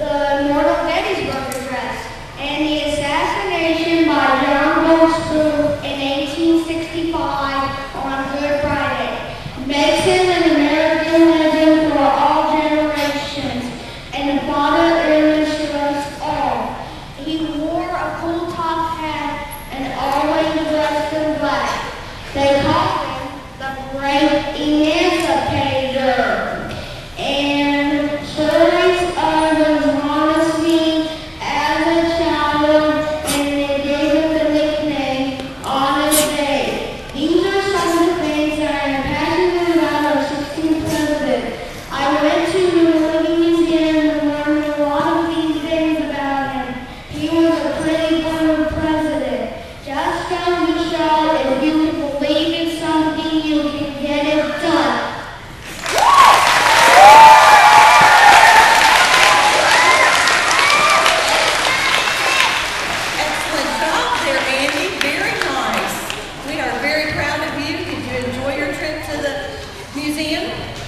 the North Gettysburg Address, and the assassination by John Wilkes in 1865 on Good Friday makes him an American legend for all generations and a father image to us all. He wore a cool top hat and always dressed in black. They called him the Great Emancipator. And stories of his honesty as a child, and they gave him the nickname Honest Day. These are some of the things that I am passionate about our 16th president. I went to the Lincoln Museum and learned a lot of these things about him. He was a pretty good president. Just goes to show if you can believe in something, you can get it done. Excellent job there, Andy. Very nice. We are very proud of you. Did you enjoy your trip to the museum?